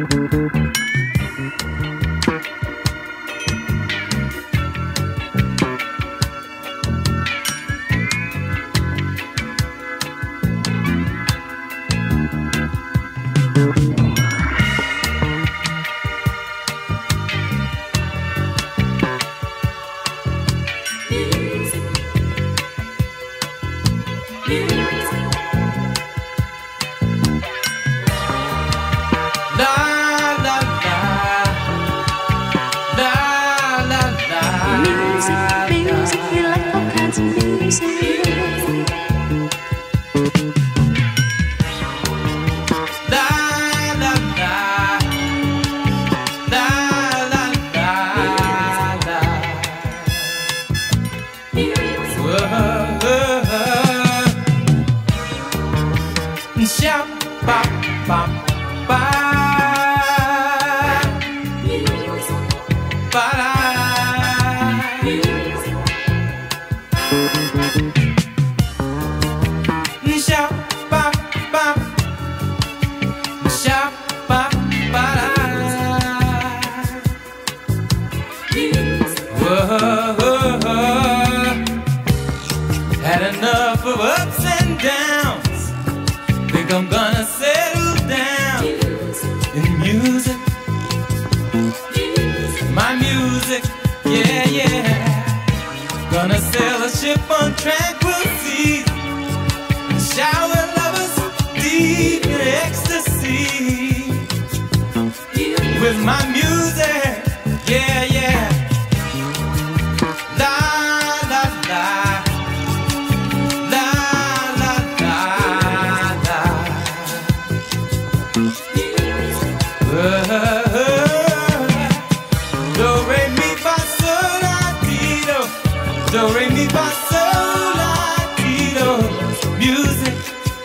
Had enough of ups and downs. Think I'm gonna settle down in music. My music, yeah, yeah. Gonna sail a ship on tranquil seas, shower lovers deep in ecstasy. With my music, yeah, yeah. La la la, la la la la. Do re mi fa sol la ti do, do re mi fa sol la ti do. Music,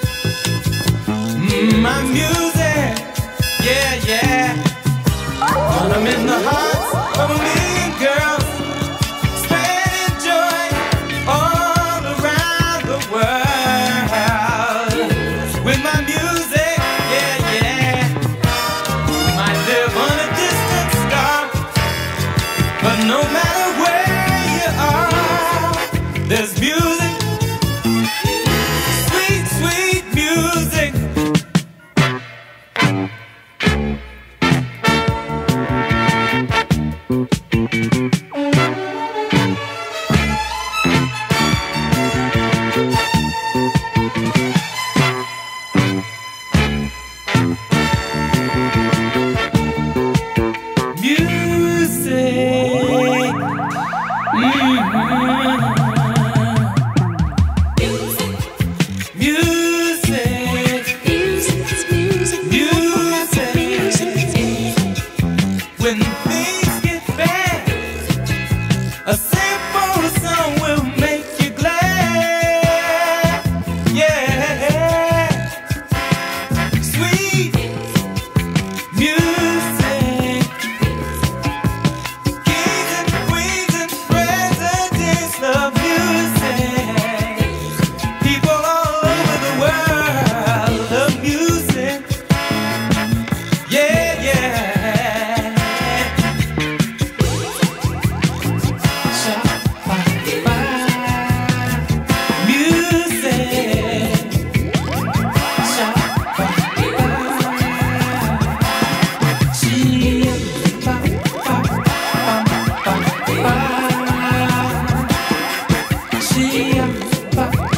my music, yeah, yeah. When I'm in the hearts of a million girls, spreading joy all around the world. With my music, yeah, yeah. Might live on a distant star, but no matter where you are, there's music, sweet, sweet music. When things get bad, a simple song will make you glad. Yeah, sweet music, kings and queens and presidents love music. People all over the world love music. Yeah, yeah. She